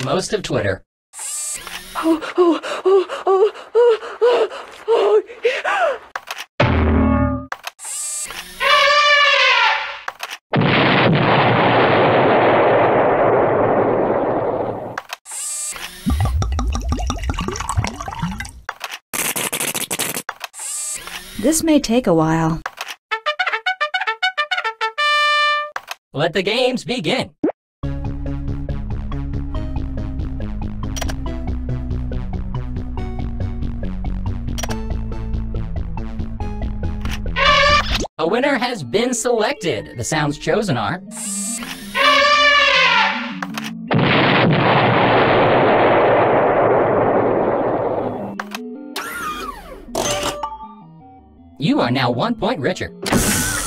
most of Twitter. This may take a while. Let the games begin. A winner has been selected. The sounds chosen are... You are now 1 point richer.